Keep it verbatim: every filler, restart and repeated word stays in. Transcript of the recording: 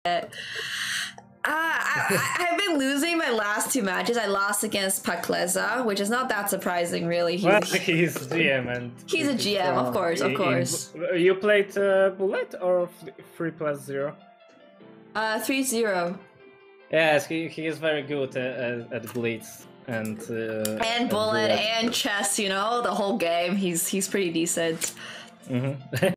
Uh, I, I've been losing my last two matches. I lost against Pakleza, which is not that surprising, really. He's, well, he's G M and he's a G M, of course, of course. You played uh, Bullet or three plus zero? Uh, three zero. Yes, he he is very good at, at Blitz and uh, and Bullet and chess. You know, the whole game. He's he's pretty decent. Mm-hmm.